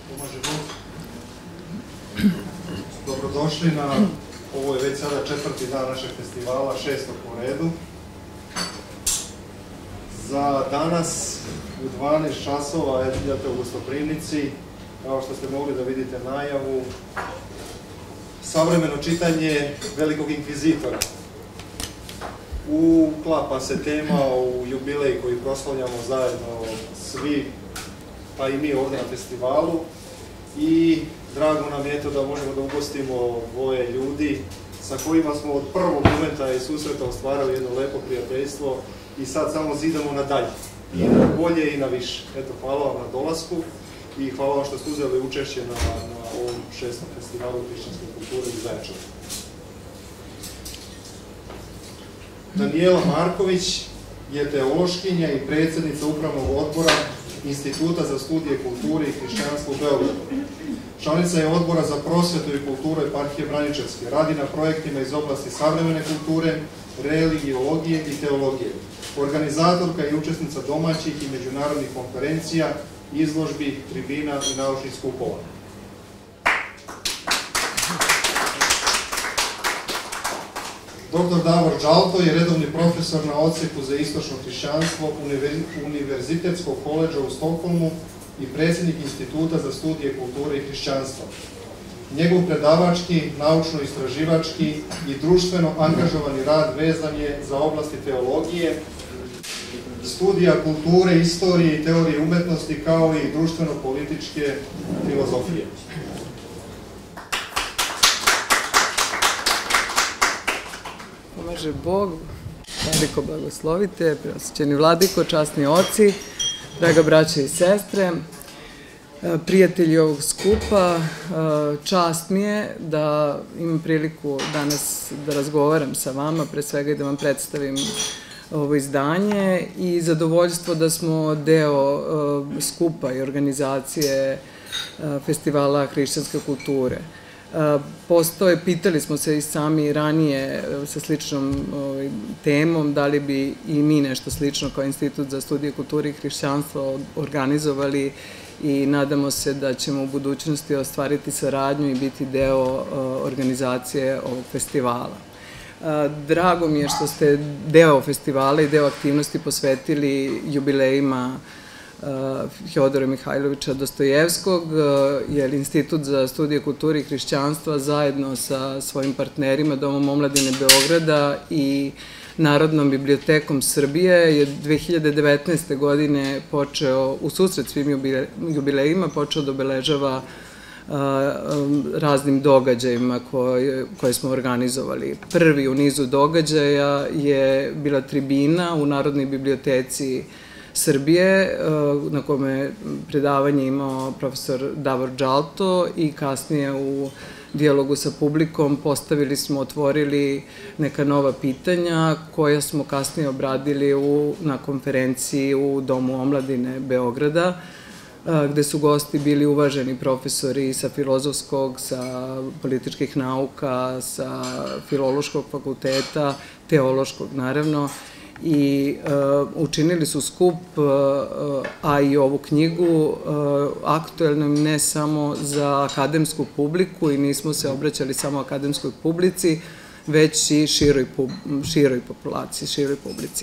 Pomaže Bog. Dobrodošli na, ovo je već sada 4. dan našeg festivala, 6. po redu. Za danas u 12 časova idete u gostoprimnici, kao što ste mogli da vidite najavu, savremeno čitanje Velikog inkvizitora. Uklapa se tema u jubilej koji proslavljamo zajedno svi, pa i mi ovdje na festivalu. I drago nam je to da možemo da ugostimo dvoje ljudi sa kojima smo od prvog momenta i susreta ostvarali jedno lepo prijateljstvo i sad samo zidamo na dalje. I na bolje i na više. Eto, hvala vam na dolasku i hvala vam što ste uzeli učešće na ovom 6. festivalu hrišćanske kulture u Zaječaru. Danijela Marković je teološkinja i predsjednica upravnog odbora Instituta za studije kulture i hrišćanstva u Beogradu. Članica je odbora za prosvetu i kulturu eparhije Braničevske. Radi na projektima iz oblasti savremene kulture, religiologije i teologije. Organizatorka i učesnica domaćih i međunarodnih konferencija, izložbi, tribina i naučnih skupova. Dr. Davor Đalto je redovni profesor na odsjeku za istočno hrišćanstvo Univerzitetskog koledža u Stokholmu i predsjednik Instituta za studije kulture i hrišćanstva. Njegov predavački, naučno-istraživački i društveno angažovani rad vezan je za oblasti teologije, studija kulture, istorije i teorije umetnosti, kao i društveno-političke filozofije. Pomaže Bog, Vladiko blagoslovite, preosjećeni Vladiko, časni oci, draga braća i sestre, prijatelji ovog skupa, čast mi je da imam priliku danas da razgovaram sa vama, pre svega i da vam predstavim ovo izdanje i zadovoljstvo da smo deo skupa i organizacije Festivala hrišćanske kulture. Pitali smo se i sami ranije sa sličnom temom da li bi i mi nešto slično kao Institut za studije kulture i hrišćanstva organizovali i nadamo se da ćemo u budućnosti ostvariti saradnju i biti deo organizacije ovog festivala. Drago mi je što ste deo festivala i deo aktivnosti posvetili jubilejima Fjodora Mihajlovića Dostojevskog, jer Institut za studije kulture i hrišćanstva zajedno sa svojim partnerima Domom omladine Beograda i Narodnom bibliotekom Srbije je 2019. godine počeo, u susret svim jubilejima, počeo da obeležava raznim događajima koje smo organizovali. Prvi u nizu događaja je bila tribina u Narodnoj biblioteci Srbije, na kome predavanje imao profesor Davor Đalto i kasnije u dijalogu sa publikom otvorili neka nova pitanja koja smo kasnije obradili na konferenciji u Domu omladine Beograda, gde su gosti bili uvaženi profesori sa filozofskog, sa političkih nauka, sa filološkog fakulteta, teološkog naravno, i učinili su skup, a i ovu knjigu, aktuelnom ne samo za akademsku publiku i nismo se obraćali samo akademskoj publici, već i široj populaciji, široj publici.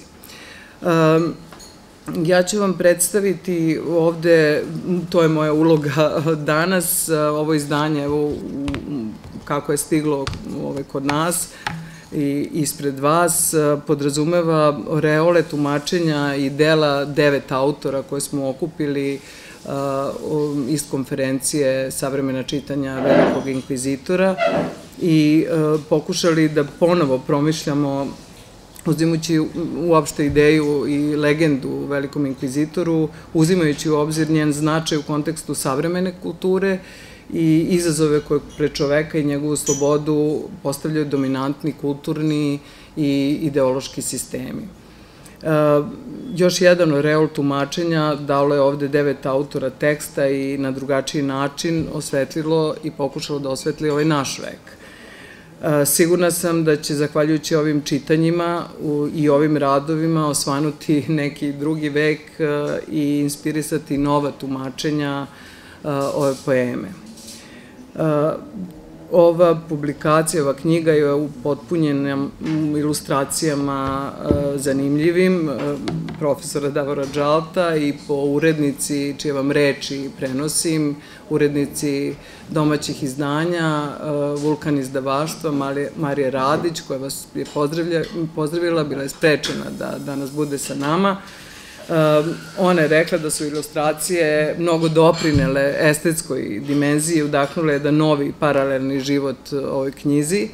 Ja ću vam predstaviti ovde, to je moja uloga danas, ovo izdanje, kako je stiglo kod nas i ispred vas, podrazumeva oreole tumačenja i dela 9 autora koje smo okupili iz konferencije Savremena čitanja Velikog inkvizitora i pokušali da ponovo promišljamo, uzimajući uopšte ideju i legendu u Velikom inkvizitoru, uzimajući u obzir njen značaj u kontekstu savremene kulture i izazove koje pred čoveka i njegovu slobodu postavljaju dominantni kulturni i ideološki sistemi. Još jedan oreol tumačenja dalo je ovde 9 autora teksta i na drugačiji način osvetlilo i pokušalo da osvetli ovaj naš vek. Sigurna sam da će, zahvaljujući ovim čitanjima i ovim radovima, osvanuti neki drugi vek i inspirisati nova tumačenja ove poeme. Ova publikacija, ova knjiga je upotpunjena ilustracijama zanimljivim profesora Davora Džalta i po urednici, čije vam reči prenosim, urednici domaćih izdanja, Vulkan izdavaštva, Marija Radić, koja vas je pozdravila, bila je sprečena da danas bude sa nama. Ona je rekla da su ilustracije mnogo doprinele estetskoj dimenziji, udahnule jedan novi paralelni život ovoj knjizi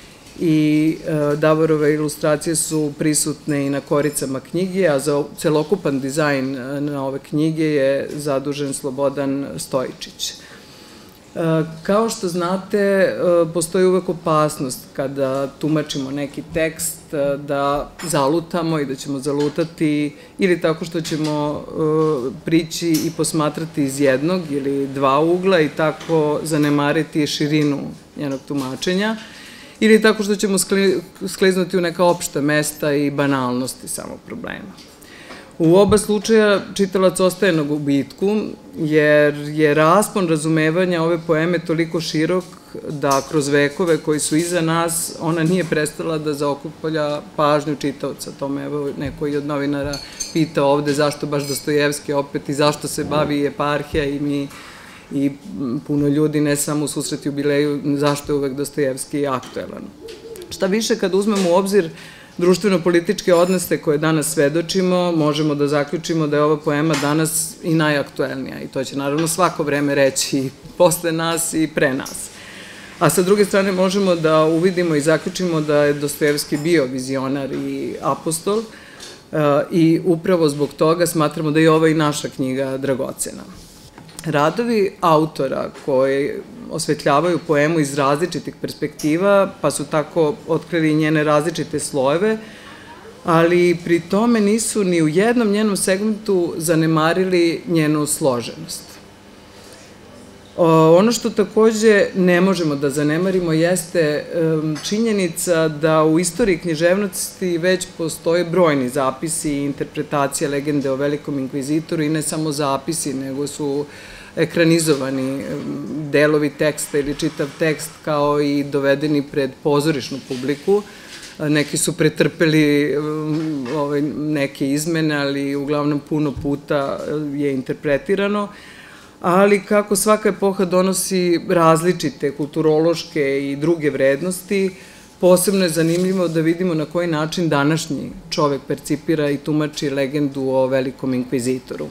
i Davorove ilustracije su prisutne i na koricama knjige, a za celokupan dizajn na ove knjige je zadužen Slobodan Stojičić. Kao što znate, postoji uvek opasnost kada tumačimo neki tekst da zalutamo i da ćemo zalutati ili tako što ćemo prići i posmatrati iz jednog ili dva ugla i tako zanemariti širinu njenog tumačenja ili tako što ćemo skliznuti u neka opšta mesta i banalnosti samog problema. U oba slučaja čitalac ostaje na gubitku, jer je raspon razumevanja ove poeme toliko širok da kroz vekove koji su iza nas ona nije prestala da zaokuplja pažnju čitaoca. To me neko i od novinara pitao ovde zašto baš Dostojevski opet i zašto se bavi eparhija i mi i puno ljudi, ne samo u susret jubileju, zašto je uvek Dostojevski aktuelan. Šta više, kad uzmemo u obzir društveno-političke odnose koje danas svedočimo, možemo da zaključimo da je ova poema danas i najaktuelnija i to će naravno svako vreme reći i posle nas i pre nas. A sa druge strane možemo da uvidimo i zaključimo da je Dostojevski bio vizionar i apostol i upravo zbog toga smatramo da je ova i naša knjiga dragocena. Radovi autora koji osvetljavaju poemu iz različitih perspektiva, pa su tako otkrili njene različite slojeve, ali pri tome nisu ni u jednom njenom segmentu zanemarili njenu složenost. Ono što takođe ne možemo da zanemarimo jeste činjenica da u istoriji književnosti već postoje brojni zapisi i interpretacije legende o velikom inkvizitoru i ne samo zapisi, nego su ekranizovani delovi teksta ili čitav tekst kao i dovedeni pred pozorišnu publiku. Neki su pretrpeli neke izmene, ali uglavnom puno puta je interpretirano. Ali kako svaka epoha donosi različite kulturološke i druge vrednosti, posebno je zanimljivo da vidimo na koji način današnji čovek percipira i tumači legendu o velikom inkvizitoru.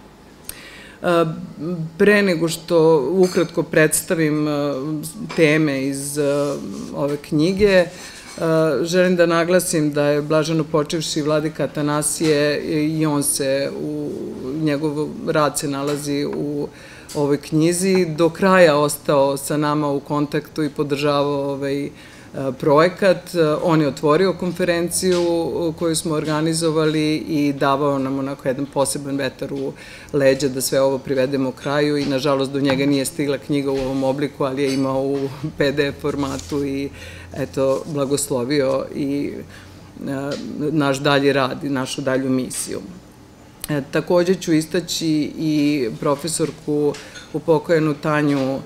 Pre nego što ukratko predstavim teme iz ove knjige, želim da naglasim da je blaženo počevši vladika Atanasije i on se, njegov rad se nalazi u ovoj knjizi, do kraja ostao sa nama u kontaktu i podržavao ovaj projekat. On je otvorio konferenciju koju smo organizovali i davao nam onako jedan poseban vetar u leđa da sve ovo privedemo kraju i nažalost do njega nije stigla knjiga u ovom obliku, ali je imao u PDF formatu i eto, blagoslovio i naš dalji rad i našu dalju misiju. Takođe ću istaći i profesorku upokojenu Tanju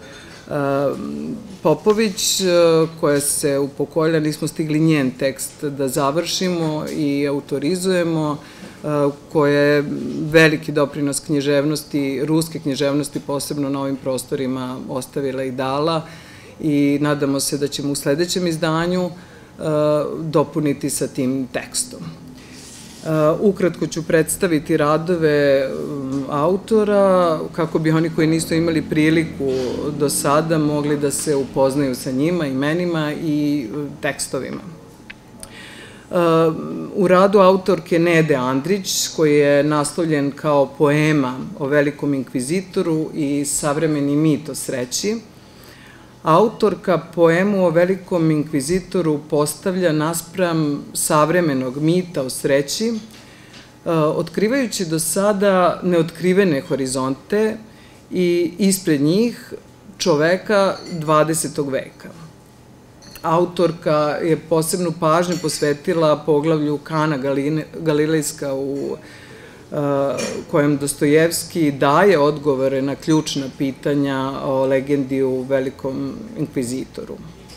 Popović, koja se upokojila, nismo stigli njen tekst da završimo i autorizujemo, koja je veliki doprinos književnosti, ruske književnosti, posebno na ovim prostorima ostavila i dala i nadamo se da ćemo u sledećem izdanju dopuniti sa tim tekstom. Ukratko ću predstaviti radove autora, kako bi oni koji nisu imali priliku do sada mogli da se upoznaju sa njima, imenima i tekstovima. U radu autorke Nede Andrić, koji je naslovljen kao poema o velikom inkvizitoru i savremeni mit o sreći, autorka poemu o velikom inkvizitoru postavlja naspram savremenog mita o sreći, otkrivajući do sada neotkrivene horizonte i ispred njih čoveka 20. veka. Autorka je posebnu pažnju posvetila poglavlju Kana Galilejska u kojem Dostojevski daje odgovore na ključna pitanja o legendi u Velikom inkvizitoru.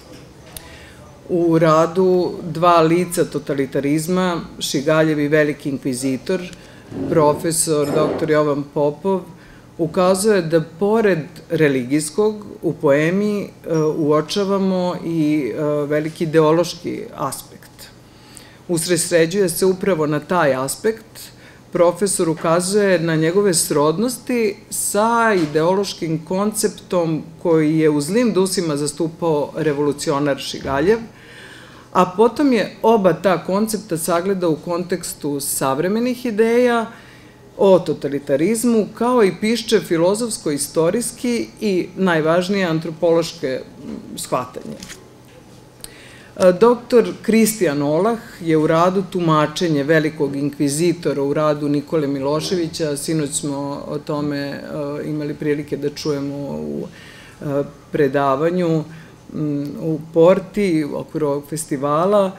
U radu Dva lica totalitarizma, Šigaljev i Veliki inkvizitor, profesor dr. Jovan Popov ukazuje da pored religijskog u poemi uočavamo i veliki ideološki aspekt. Usredsređuje se upravo na taj aspekt. Profesor ukazuje na njegove srodnosti sa ideološkim konceptom koji je u zlim dusima zastupao revolucionar Šigaljev, a potom je oba ta koncepta sagledao u kontekstu savremenih ideja o totalitarizmu, kao i pišče filozofsko-istorijski i najvažnije antropološke shvatanje. Doktor Kristijan Olah je u radu Tumačenje Velikog inkvizitora u radu Nikole Miloševića, sinoć smo o tome imali prilike da čujemo u predavanju u Porti u okviru ovog festivala.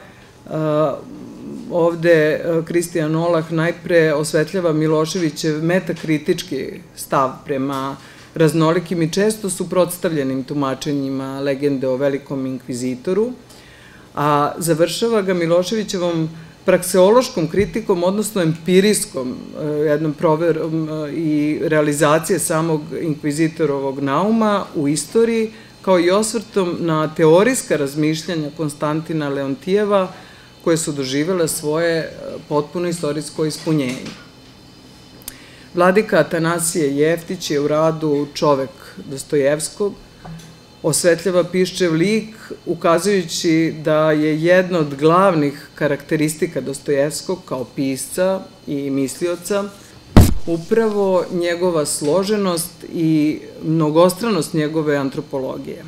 Ovde Kristijan Olah najpre osvetljava Miloševićev metakritički stav prema raznolikim i često suprotstavljenim tumačenjima legende o Velikom inkvizitoru, a završava ga Miloševićevom prakseološkom kritikom, odnosno empirijskom, jednom proverom i realizacije samog inkvizitorovog nauma u istoriji, kao i osvrtom na teorijska razmišljanja Konstantina Leontijeva, koje su doživjela svoje potpuno istorijsko ispunjenje. Vladika Atanasije Jeftić je u radu Čovek Dostojevskog osvetljava piščev lik, ukazujući da je jedna od glavnih karakteristika Dostojevskog kao pisca i mislioca upravo njegova složenost i mnogostranost njegove antropologije.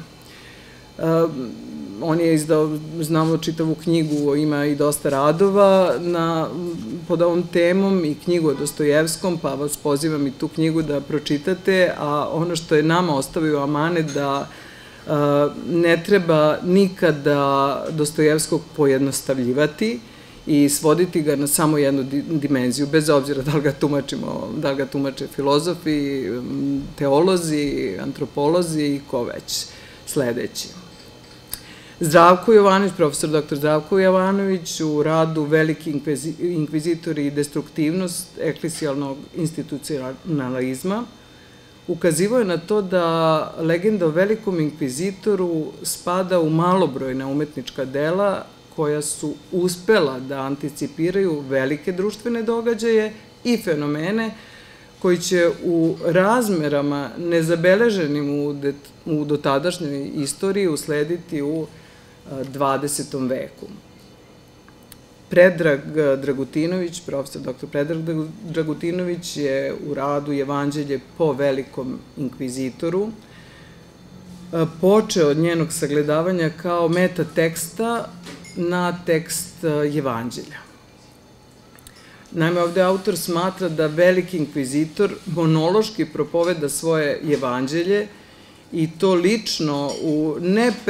On je izdao, znamo, čitavu knjigu, ima i dosta radova pod ovom temom i knjigu o Dostojevskom, pa vas pozivam i tu knjigu da pročitate, a ono što je nama ostavio amanet da ne treba nikada Dostojevskog pojednostavljivati i svoditi ga na samo jednu dimenziju, bez obzira da li ga tumačimo, da li ga tumače filozofi, teolozi, antropolozi i ko već sledeći. Zdravko Jovanović, profesor dr. Zdravko Jovanović, u radu Veliki inkvizitor i destruktivnost eklesijalnog institucionalizma, ukazivao je na to da legenda o Velikom inkvizitoru spada u malobrojna umetnička dela koja su uspela da anticipiraju velike društvene događaje i fenomene koji će u razmerama nezabeleženim u dotadašnjoj istoriji uslediti u 20. veku. Predrag Dragutinović, profesor dr. Predrag Dragutinović je u radu Jevanđelje po Velikom inkvizitoru počeo od njenog sagledavanja kao metateksta na tekst Jevanđelja. Naime, ovde autor smatra da Veliki inkvizitor monološki propoveda svoje Jevanđelje i to lično u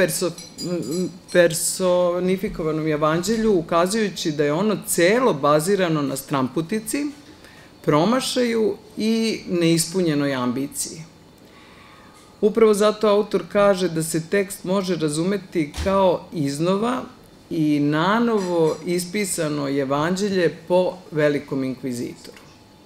nepersonifikovanom Jevanđelju, ukazujući da je ono celo bazirano na stramputici, promašaju i neispunjenoj ambiciji. Upravo zato autor kaže da se tekst može razumeti kao iznova i nanovo ispisano Jevanđelje po Velikom inkvizitoru.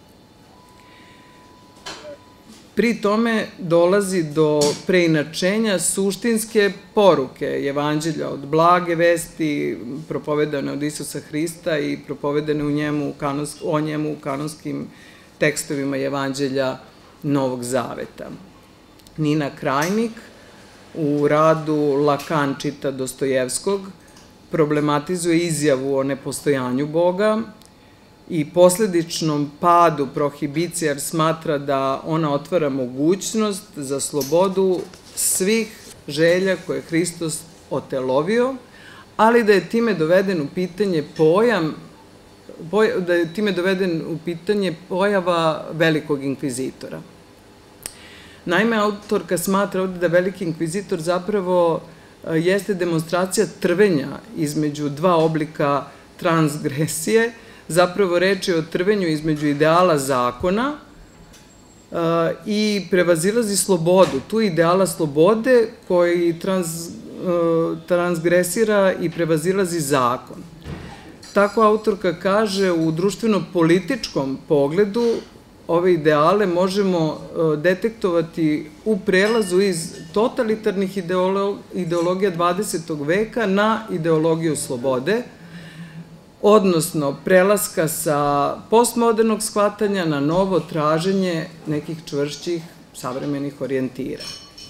Pri tome dolazi do preinačenja suštinske poruke Jevanđelja od blage vesti propovedane od Isusa Hrista i propovedane o njemu u kanonskim tekstovima Jevanđelja Novog Zaveta. Nina Krajnik u radu Lakan čita Dostojevskog problematizuje izjavu o nepostojanju Boga i posledičnom padu prohibicije, jer smatra da ona otvara mogućnost za slobodu svih želja koje je Hristos otelovio, ali da je time doveden u pitanje pojava Velikog inkvizitora. Naime, autorka smatra ovde da Veliki inkvizitor zapravo jeste demonstracija trvenja između dva oblika transgresije, Zapravo reč je o trvenju između ideala zakona i prevazilazi slobodu, tu ideala slobode koji transgresira i prevazilazi zakon. Tako autorka kaže, u društveno-političkom pogledu ove ideale možemo detektovati u prelazu iz totalitarnih ideologija 20. veka na ideologiju slobode, odnosno prelaska sa postmodernog shvatanja na novo traženje nekih čvršćih savremenih orijentira.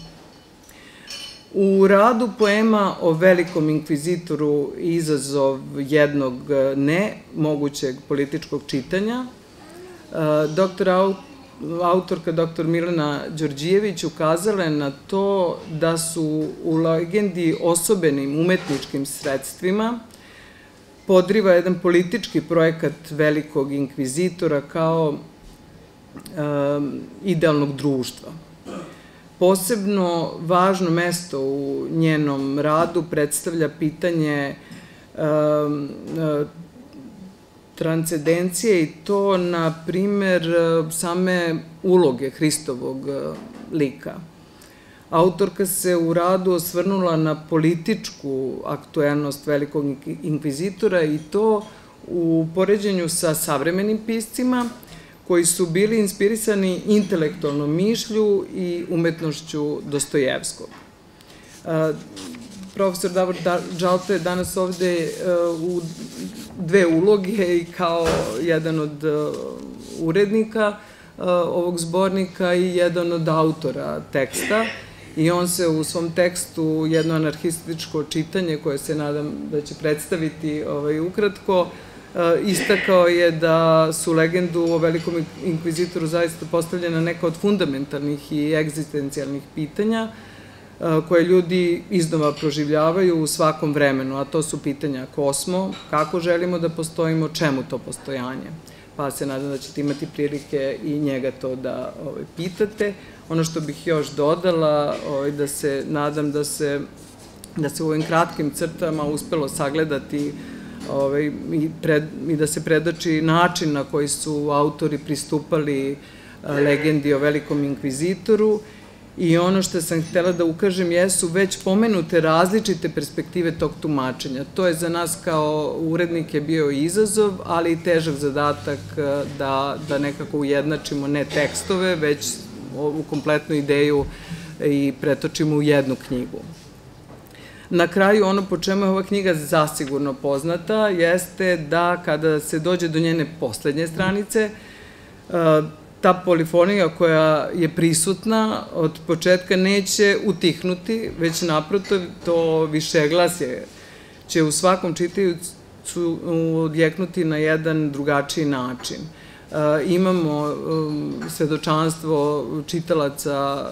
U radu poema o velikom inkvizitoru izazov jednog nemogućeg političkog čitanja, autorka dr. Milena Đorđijević ukazala je na to da su u legendi osobenim umetničkim sredstvima podriva jedan politički projekat velikog inkvizitora kao idealnog društva. Posebno važno mesto u njenom radu predstavlja pitanje transcendencije i to, na primer, same uloge Hristovog lika. Autorka se u radu osvrnula na političku aktuelnost velikog inkvizitora i to u poređenju sa savremenim piscima koji su bili inspirisani intelektualnom mišlju i umetnošću Dostojevskog. Profesor Davor Džalto je danas ovde u dve uloge i kao jedan od urednika ovog zbornika i jedan od autora teksta. I on se u svom tekstu, jedno anarhističko čitanje koje se nadam da će predstaviti ukratko, istakao je da su legendu o velikom inkvizitoru zaista postavljena neka od fundamentalnih i egzistencijalnih pitanja koje ljudi iznova proživljavaju u svakom vremenu, a to su pitanja ko smo, kako želimo da postojimo, čemu to postojanje. Pa se nadam da ćete imati prilike i njega to da pitate. Ono što bih još dodala, da se nadam da se u ovim kratkim crtama uspelo sagledati i da se predoči način na koji su autori pristupali legendi o velikom inkvizitoru. I ono što sam htela da ukažem jesu već pomenute različite perspektive tog tumačenja. To je za nas kao urednike bio izazov, ali i težak zadatak da nekako ujednačimo ne tekstove, već ovu kompletnu ideju i pretočimo u jednu knjigu. Na kraju, ono po čemu je ova knjiga zasigurno poznata jeste da kada se dođe do njene poslednje stranice, ta polifonija koja je prisutna od početka neće utihnuti, već naprotiv to višeglasje će u svakom čitajucu odjeknuti na jedan drugačiji način. Imamo svedočanstvo čitalaca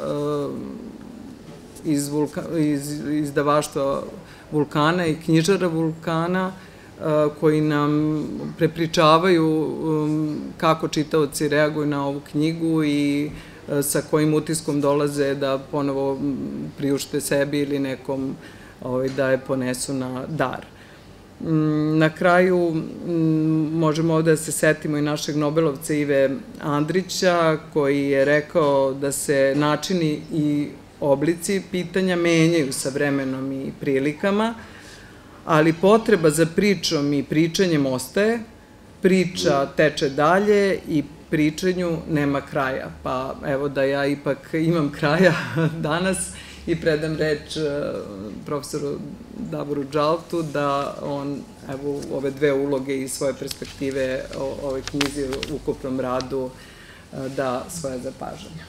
iz izdavaštva Vulkana i knjižara Vulkana, koji nam prepričavaju kako čitaoci reaguju na ovu knjigu i sa kojim utiskom dolaze da ponovo priušte sebi ili nekom da je ponesu na dar. Na kraju možemo ovde da se setimo i našeg Nobelovca Ive Andrića, koji je rekao da se načini i oblici pitanja menjaju sa vremenom i prilikama, ali potreba za pričom i pričanjem ostaje, priča teče dalje i pričanju nema kraja. Pa evo da ja ipak imam kraja danas i predam reč profesoru Davoru Džaltu da on evo ove dve uloge i svoje perspektive o ovoj knjizi u ukupnom radu da svoje zapažanja.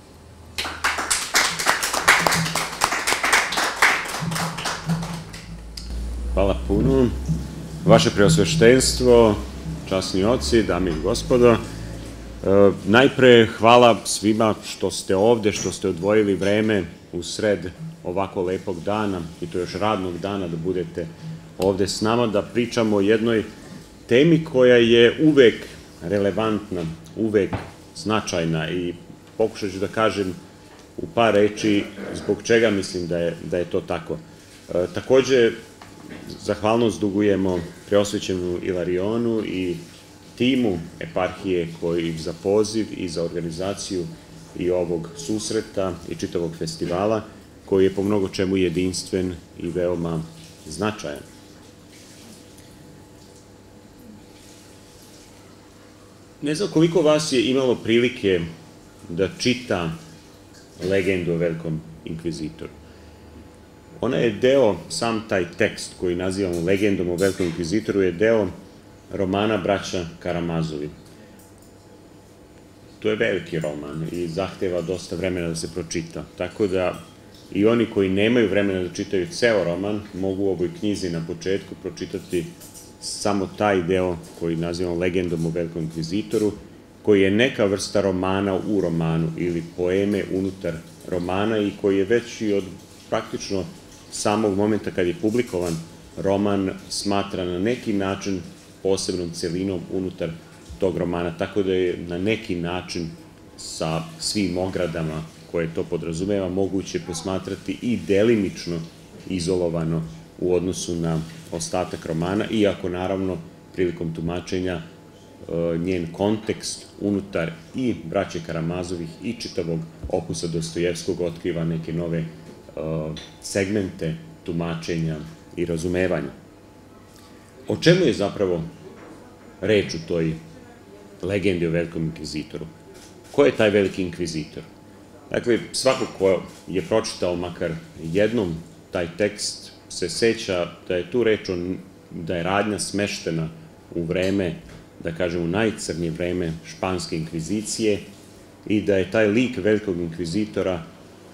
Hvala puno. Vaše preosveštenstvo, časni oci, dame i gospodo, najpre hvala svima što ste ovde, što ste odvojili vreme u sred ovako lepog dana, i to još radnog dana, da budete ovde s nama, da pričamo o jednoj temi koja je uvek relevantna, uvek značajna, i pokušat ću da kažem u par reči zbog čega mislim da je to tako. Takođe, zahvalnost dugujemo preosvećenu Ilarionu i timu eparhije koji za poziv i za organizaciju i ovog susreta i čitavog festivala, koji je po mnogo čemu jedinstven i veoma značajan. Ne znam koliko vas je imalo prilike da čita legendu o Velikom inkvizitoru. Ona je deo, sam taj tekst koji nazivamo legendom o Velikom inkvizitoru je deo romana braća Karamazovi. To je veliki roman i zahteva dosta vremena da se pročita, tako da i oni koji nemaju vremena da čitaju ceo roman mogu u ovoj knjizi na početku pročitati samo taj deo koji nazivamo legendom o Velikom inkvizitoru, koji je neka vrsta romana u romanu ili poeme unutar romana i koji je već i od praktično samog momenta kad je publikovan roman smatra na neki način posebnom celinom unutar tog romana, tako da je na neki način sa svim ogradama koje to podrazumeva moguće posmatrati i delimično izolovano u odnosu na ostatak romana, iako naravno prilikom tumačenja njen kontekst unutar i braće Karamazovih i čitavog opusa Dostojevskog otkriva neke nove segmente tumačenja i razumevanja. O čemu je zapravo reč u toj legendi o Velikom inkvizitoru? Ko je taj Veliki inkvizitor? Dakle, svako ko je pročitao makar jednom taj tekst se seća da je tu reč da je radnja smeštena u vreme, da kažem u najcrnije vreme španske inkvizicije i da je taj lik Velikog inkvizitora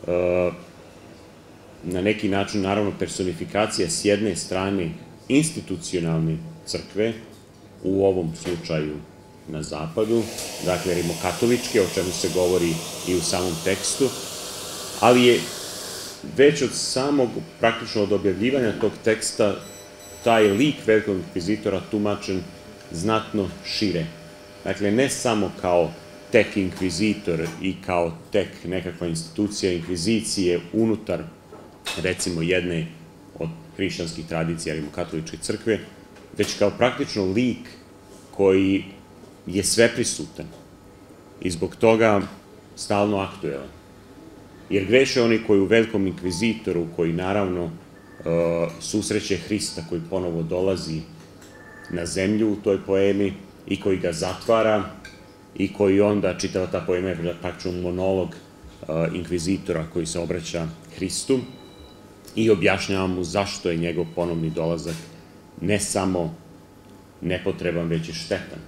na neki način, naravno, personifikacija s jedne strane institucionalne crkve, u ovom slučaju na zapadu, dakle rimokatoličke, o čemu se govori i u samom tekstu, ali je već od samog, praktično od objavljivanja tog teksta, taj lik Velikog inkvizitora tumačen znatno šire. Dakle, ne samo kao tek inkvizitor i kao tek nekakva institucija inkvizicije unutar, recimo, jedne od hrišćanskih tradicija rimokatoličke crkve, već kao praktično lik koji je sveprisutan i zbog toga stalno aktuelan. Jer greše oni koji u Velikom inkvizitoru, koji naravno susreće Hrista koji ponovo dolazi na zemlju u toj poemi i koji ga zatvara i koji onda, čitava ta poema je praktično monolog inkvizitora koji se obraća Hristu i objašnjava mu zašto je njegov ponovni dolazak ne samo nepotreban, već i štetan.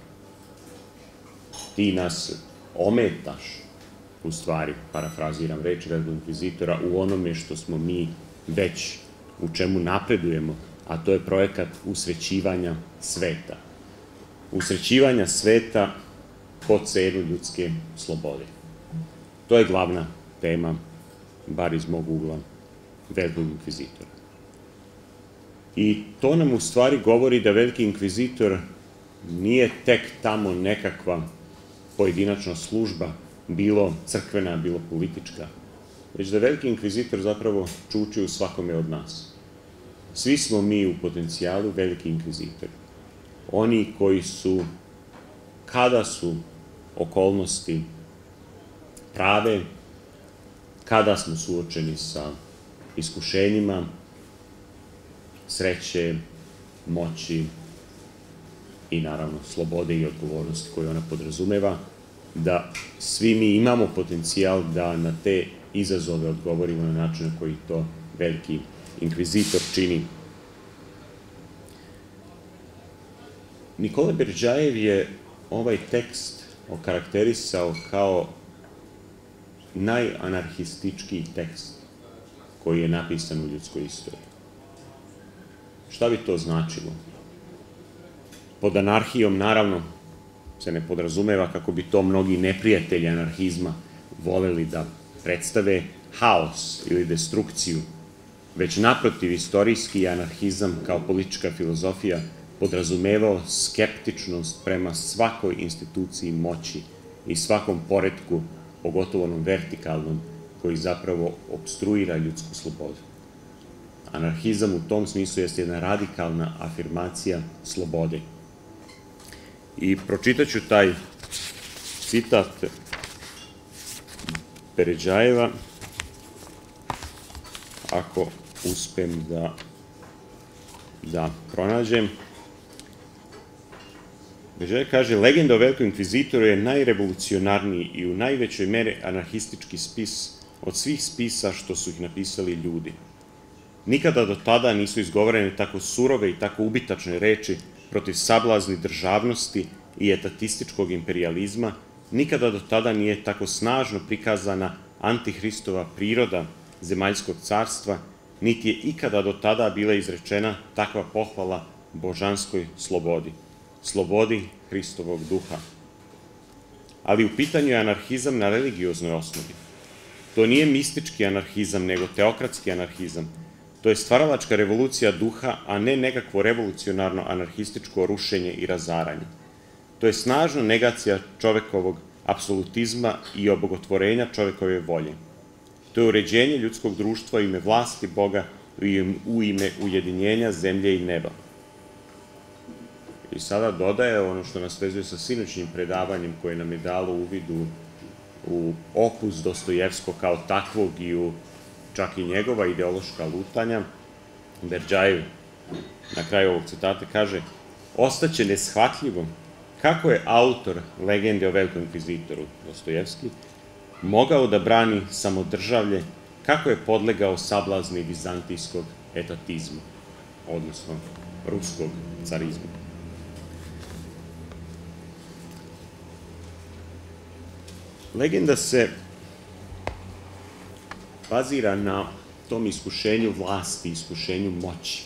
Ti nas ometaš, u stvari, parafraziram reč Velikog inkvizitora, u onome što smo mi već, u čemu napredujemo, a to je projekat usrećivanja sveta. Usrećivanja sveta po cenu ljudske slobode. To je glavna tema, bar iz mog ugla, Velikog inkvizitora. I to nam u stvari govori da Veliki inkvizitor nije tek tamo nekakva pojedinačna služba, bilo crkvena, bilo politička, već da Veliki inkvizitor zapravo čuči u svakome od nas. Svi smo mi u potencijalu Veliki inkvizitori. Oni koji su, kada su okolnosti prave, kada smo suočeni sa iskušenjima, sreće, moći i naravno slobode i odgovornosti koju ona podrazumeva, da svi mi imamo potencijal da na te izazove odgovorimo na način na koji to Veliki inkvizitor čini. Nikola Berdjajev je ovaj tekst okarakterisao kao najanarhističkiji tekst koji je napisan u ljudskoj istoriji. Šta bi to značilo? Pod anarhijom, naravno, se ne podrazumeva, kako bi to mnogi neprijatelji anarhizma voleli da predstave, haos ili destrukciju, već naprotiv, istorijski anarhizam kao politička filozofija podrazumevao skeptičnost prema svakoj instituciji moći i svakom poretku, pogotovo onom vertikalnom, koji zapravo opstruira ljudsku slobodu. Anarhizam u tom smislu jeste jedna radikalna afirmacija slobode. I pročitat ću taj citat Beređajeva, ako uspem da pronađem. Beređajev kaže, legenda o Velikom inkvizitoru je najrevolucionarniji i u najvećoj meri anarhistički spis od svih spisa što su ih napisali ljudi. Nikada do tada nisu izgovorene tako surove i tako ubitačne reči protiv sablazni državnosti i etatističkog imperijalizma, nikada do tada nije tako snažno prikazana antihristova priroda zemaljskog carstva, niti je ikada do tada bila izrečena takva pohvala božanskoj slobodi, slobodi Hristovog duha. Ali u pitanju je anarhizam na religioznoj osnovi. To nije mistički anarhizam, nego teokratski anarhizam. To je stvaralačka revolucija duha, a ne nekakvo revolucionarno anarhističko rušenje i razaranje. To je snažna negacija čovekovog apsolutizma i obogotvorenja čovekove volje. To je uređenje ljudskog društva u ime vlasti Boga i u ime ujedinjenja zemlje i neba. I sada dodaje ono što nas vezuje sa sinoćnim predavanjem koje nam je dalo uvid u opus Dostojevskog kao takvog i u čak i njegova ideološka lutanja. Beređajev na kraju ovog citata kaže: ostaće neshvatljivo kako je autor legende o Velikom inkvizitoru, Dostojevski, mogao da brani samodržavlje, kako je podlegao sablazni vizantijskog etatizma, odnosno ruskog carizma. Legenda se bazira na tom iskušenju vlasti, iskušenju moći.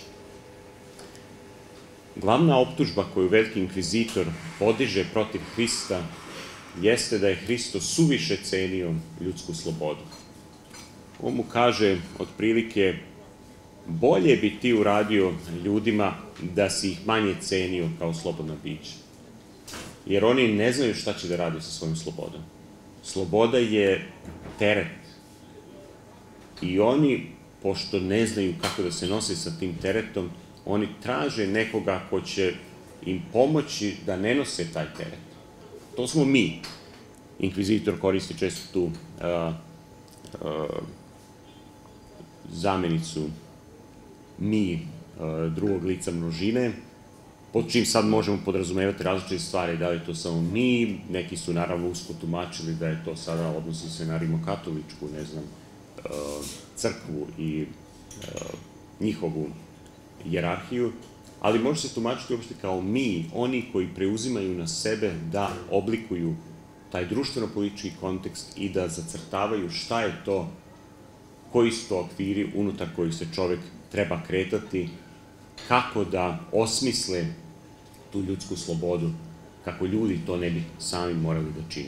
Glavna optužba koju Veliki inkvizitor podiže protiv Hrista jeste da je Hristo suviše cenio ljudsku slobodu. On mu kaže, otprilike, bolje bi ti uradio ljudima da si ih manje cenio kao slobodna bića. Jer oni ne znaju šta će da radi sa svojom slobodom. Sloboda je teret. I oni, pošto ne znaju kako da se nose sa tim teretom, oni traže nekoga ko će im pomoći da ne nose taj teret. To smo mi. Inkvizitor koristi često tu zamenicu mi drugog lica množine, pod čim sad možemo podrazumevati različite stvari, da je to samo mi, neki su naravno usko tumačili da je to sada, odnosi se na rimokatoličku, ne znam, crkvu i njihovu hijerarhiju, ali može se tumačiti uopšte kao mi, oni koji preuzimaju na sebe da oblikuju taj društveno-politički kontekst i da zacrtavaju šta je to, koji su to okviri unutar kojih se čovek treba kretati, kako da osmisle tu ljudsku slobodu, kako ljudi to ne bi sami morali da čine.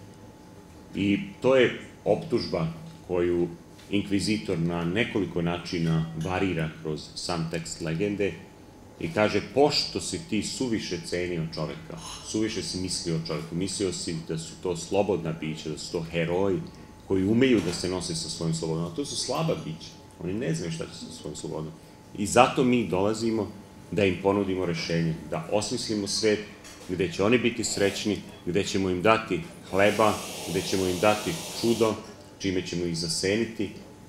I to je optužba koju inkvizitor na nekoliko načina varira kroz sam tekst legende i kaže, pošto si ti suviše cenio čoveka, suviše si mislio o čoveku, mislio si da su to slobodna bića, da su to heroji koji umeju da se nose sa svojom slobodom, a to su slaba bića, oni ne znaju šta će sa svojom slobodom. I zato mi dolazimo da im ponudimo rešenje, da osmislimo svet gde će oni biti srećni, gde ćemo im dati hleba, gde ćemo im dati čudo, čime ćemo ih zaseniti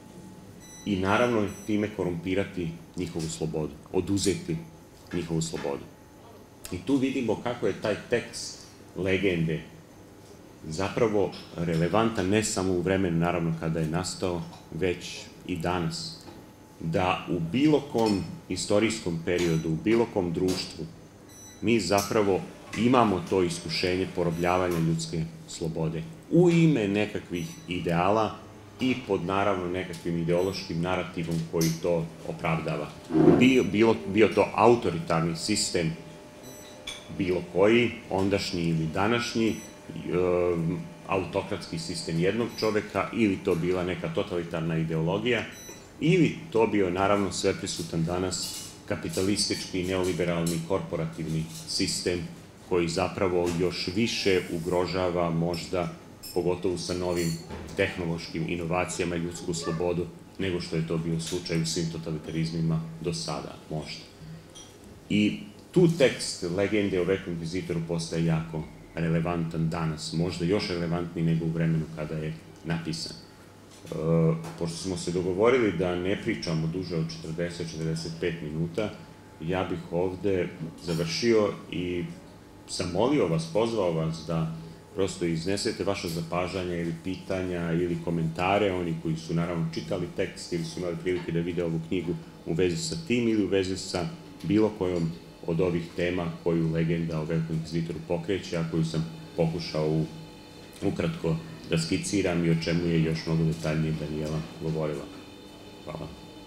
i naravno time korumpirati njihovu slobodu, oduzeti njihovu slobodu. I tu vidimo kako je taj tekst legende zapravo relevantan ne samo u vremenu, naravno, kada je nastao, već i danas. Da u bilo kom istorijskom periodu, u bilo kom društvu, mi zapravo imamo to iskušenje porobljavanja ljudske slobode u ime nekakvih ideala i pod, naravno, nekakvim ideološkim narativom koji to opravdava. Bio to autoritarni sistem, bilo koji, ondašnji ili današnji, autokratski sistem jednog čoveka, ili to bila neka totalitarna ideologija, ili to bio, naravno, sveprisutan danas kapitalistički, neoliberalni, korporativni sistem koji zapravo još više ugrožava možda, pogotovo sa novim tehnološkim inovacijama, ljudsku slobodu, nego što je to bio slučaj u svim totalitarizmima do sada, možda. I tu tekst legende o velikom inkvizitoru postaje jako relevantan danas, možda još relevantniji nego u vremenu kada je napisan. Pošto smo se dogovorili da ne pričamo duže od 40-45 minuta, ja bih ovde završio i zamolio vas, pozvao vas da prosto iznesete vaše zapažanja ili pitanja ili komentare, oni koji su naravno čitali tekst ili su imali prilike da vide ovu knjigu u vezi sa tim ili u vezi sa bilo kojom od ovih tema koju legenda o velikom inkvizitoru pokreće, a koju sam pokušao ukratko da skiciram i o čemu je još mnogo detaljnije Danijela govorila. Hvala.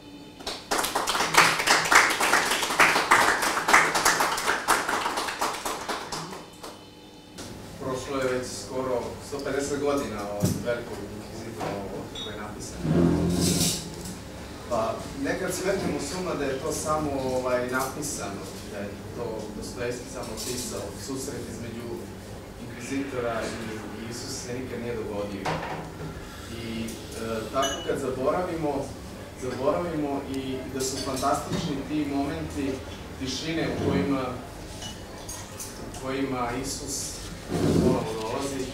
Prošlo je već skoro 150 godina od velikog inkvizitora koji je napisan. Pa nekad smetnemo suma da je to samo napisano, da je to Dostojevski samo pisao, susret između inkvizitora i Isusa se nikad nije dogodio. I tako kad zaboravimo i da su fantastični ti momenti tišine u kojima Isus ponovo dolazi,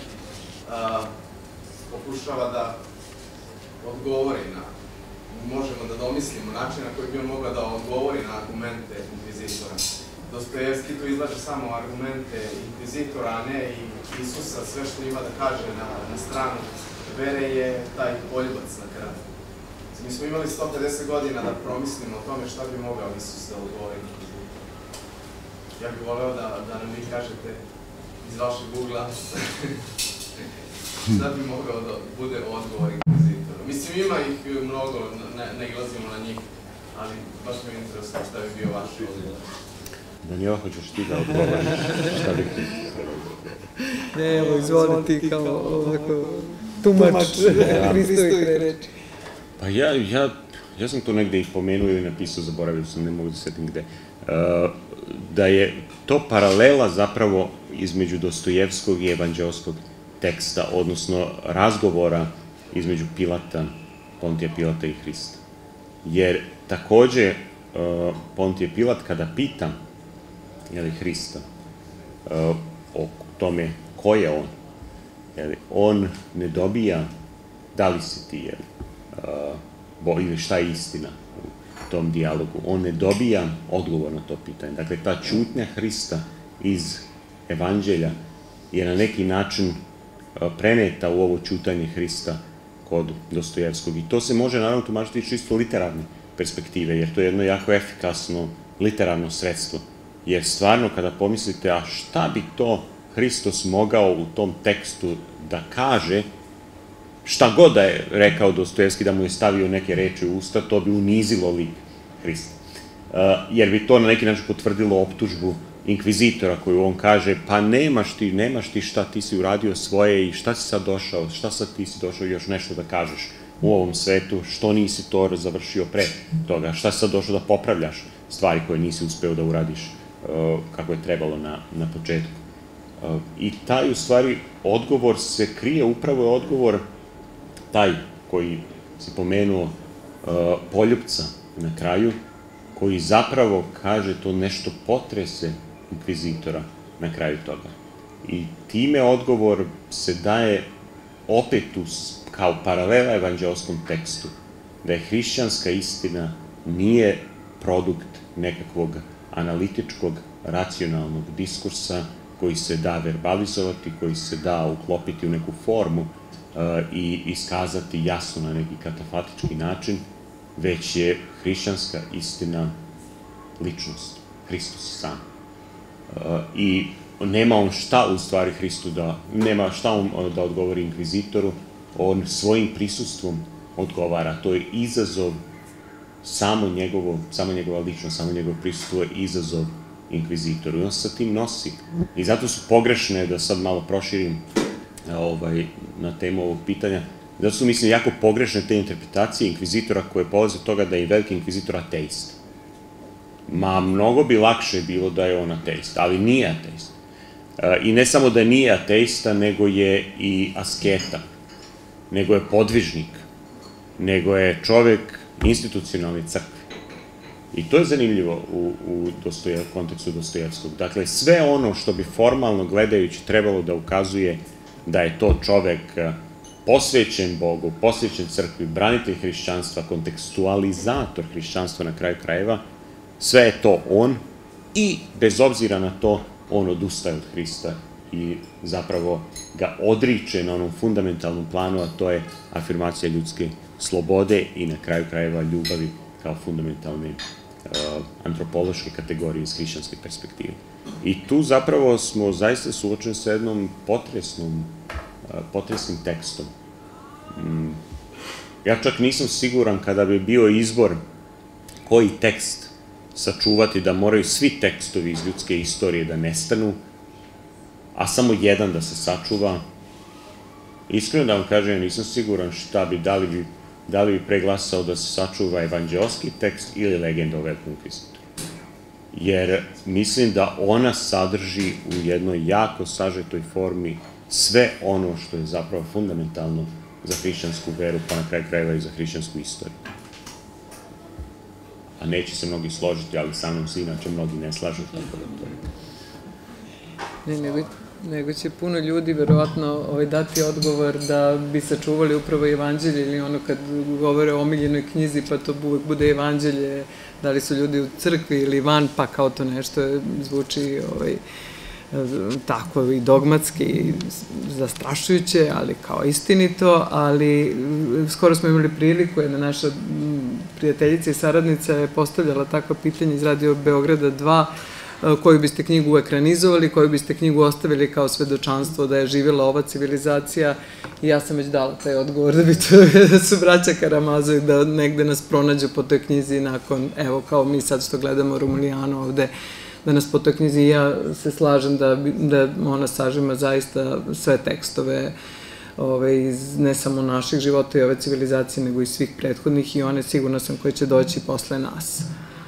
pokušava da odgovori možemo da domislimo način na koji bi on mogla da odgovori na argumente inkvizitora. Dostojevski tu izlaže samo argumente inkvizitora, a ne i Isusa, sve što ima da kaže na stranu vere je taj poljubac na kraju. Mi smo imali 150 godina da promislimo o tome šta bi mogao Isus da odgovori inkvizitoru. Ja bih voleo da nam vi kažete iz vašeg ugla šta bi mogao da bude odgovor inkvizitoru. Mislim, ima ih mnogo, ne ilazimo na njih, ali baš me interesuje šta bi bio vaš odgovor. Danijela, hoćeš ti da odgovoriš šta bih ti? Ne, evo, izvoli ti kao ovako tumač Hristovih reči. Pa ja sam to negde i pomenuo ili napisao, zaboravio sam, ne mogu da setim gde, da je to paralela zapravo između Dostojevskog i evanđeoskog teksta, odnosno razgovora između Pontija Pilata i Hrista. Jer takođe Pontije Pilat kada pita Hrista o tome ko je on, on ne dobija da li si ti, ili šta je istina u tom dijalogu. On ne dobija odgovor na to pitanje. Dakle, ta ćutnja Hrista iz evanđelja je na neki način preneta u ovo ćutanje Hrista kod Dostojevskog. I to se može naravno tumačiti iz čisto literarne perspektive, jer to je jedno jako efikasno literarno sredstvo. Jer stvarno kada pomislite, a šta bi to Hristos mogao u tom tekstu da kaže, šta god da je rekao Dostojevski, da mu je stavio neke reči u usta, to bi unizilo lik Hrista. Jer bi to na neki način potvrdilo optužbu inkvizitora koju on kaže, pa nemaš ti šta, ti si uradio svoje i šta si sad došao, šta sad ti si došao još nešto da kažeš u ovom svetu, što nisi to završio pre toga, šta si sad došao da popravljaš stvari koje nisi uspeo da uradiš kako je trebalo na početku. I taj, u stvari, odgovor se krije, upravo je odgovor taj koji si pomenuo poljupca na kraju, koji zapravo kaže to nešto potrese inkvizitora na kraju toga. I time odgovor se daje opet kao paralela evanđeoskom tekstu, da je hrišćanska istina nije produkt nekakvog analitičkog, racionalnog diskursa koji se da verbalizovati, koji se da uklopiti u neku formu i iskazati jasno na neki katafatički način, već je hrišćanska istina ličnost, Hristos sam. I nema on šta u stvari Hristu nema šta on da odgovori inkvizitoru, on svojim prisustvom odgovara. To je izazov, samo njegova ličnost, samo njegovo prisustvo je izazov inkvizitoru. I on se sa tim nosi. I zato su pogrešne, da sad malo proširim na temu ovog pitanja, zato su, mislim, jako pogrešne te interpretacije inkvizitora koje polaze od toga da je veliki inkvizitor ateist. Mnogo bi lakše bilo da je on ateist, ali nije ateist. I ne samo da nije ateista, nego je i asketa, nego je podvižnik, nego je čovek institucionalne crkve. I to je zanimljivo u kontekstu Dostojevskog. Dakle, sve ono što bi formalno gledajući trebalo da ukazuje da je to čovek posvećen Bogu, posvećen crkvi, branitelj hrišćanstva, kontekstualizator hrišćanstva na kraju krajeva, sve je to on i bez obzira na to on odustaje od Hrista i zapravo ga odriče na onom fundamentalnom planu, a to je afirmacija ljudske slobode i na kraju krajeva ljubavi kao fundamentalne antropološke kategorije iz hrišćanske perspektive. I tu zapravo smo zaista suočeni sa jednom potresnim tekstom. Ja čak nisam siguran kada bi bio izbor koji tekst sačuvati, da moraju svi tekstovi iz ljudske istorije da nestanu, a samo jedan da se sačuva. Iskreno da vam kažem, ja nisam siguran šta bi, da li bi preglasao da se sačuva evanđeoski tekst ili legenda o Velikom inkvizitoru. Jer mislim da ona sadrži u jednoj jako sažetoj formi sve ono što je zapravo fundamentalno za hrišćansku veru, pa na kraju krajeva i za hrišćansku istoriju. A neće se mnogi složiti, ali sa mnom se inače mnogi ne slažu, tako da to je. Nego će puno ljudi verovatno dati odgovor da bi sačuvali upravo evanđelje ili ono kad govore o omiljenoj knjizi pa to uvek bude evanđelje, da li su ljudi u crkvi ili van, pa kao to nešto zvuči tako i dogmatski i zastrašujuće, ali kao istinito, ali skoro smo imali priliku, jedna naša prijateljica i saradnica je postavljala takva pitanje iz Radio Beograda 2, koju biste knjigu ekranizovali, koju biste knjigu ostavili kao svedočanstvo da je živjela ova civilizacija, i ja sam već dala taj odgovor da su braća Karamazovi da negde nas pronađu po toj knjizi nakon, evo kao mi sad što gledamo Romulijanu ovde, da nas po toj knjizi, i ja se slažem da ona sažima zaista sve tekstove iz ne samo naših života i ove civilizacije, nego i svih prethodnih, i one sigurno sam koje će doći posle nas.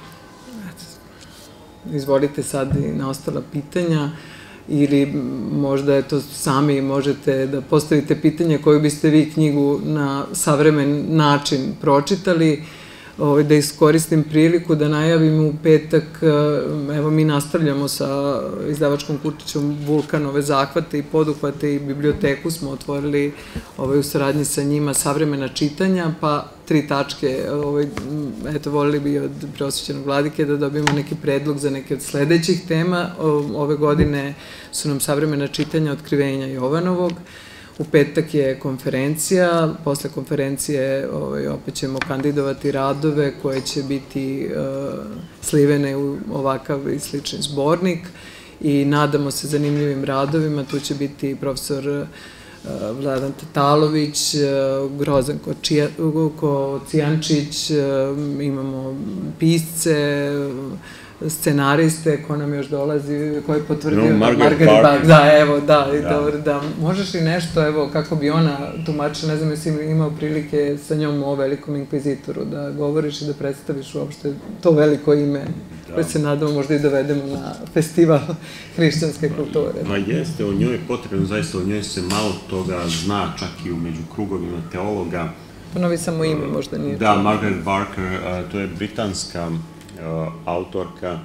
Izvolite sad i na ostala pitanja, ili možda eto sami možete da postavite pitanje koju biste vi knjigu na savremen način pročitali, da iskoristim priliku da najavim u petak, evo mi nastavljamo sa izdavačkom kućom Vulkan zahvate i poduhvate i biblioteku smo otvorili u saradnji sa njima, savremena čitanja, pa 3 tačke, eto volili bi od preosvećenog vladike da dobijemo neki predlog za neke od sledećih tema. Ove godine su nam savremena čitanja Otkrivenja Jovanovog. U petak je konferencija, posle konferencije opet ćemo kandidovati radove koje će biti slivene u ovakav i slični zbornik i nadamo se zanimljivim radovima. Tu će biti profesor Vladan Tatalović, Grozanko Cijančić, imamo pisce, scenariste, ko nam još dolazi, ko je potvrdio? Margaret Barker. Da, evo, da. Možeš li nešto, evo, kako bi ona tumačila, ne znam, jesi imao prilike sa njom o Velikom inkvizitoru da govoriš i da predstaviš uopšte to veliko ime, koje se nadamo možda i dovedemo na festival hrišćanske kulture. Ma jeste, o njoj je potrebno, zaista o njoj se malo toga zna, čak i među krugovima teologa. Ponovi samo ime, možda nije. Da, Margaret Barker, to je britanska autorka,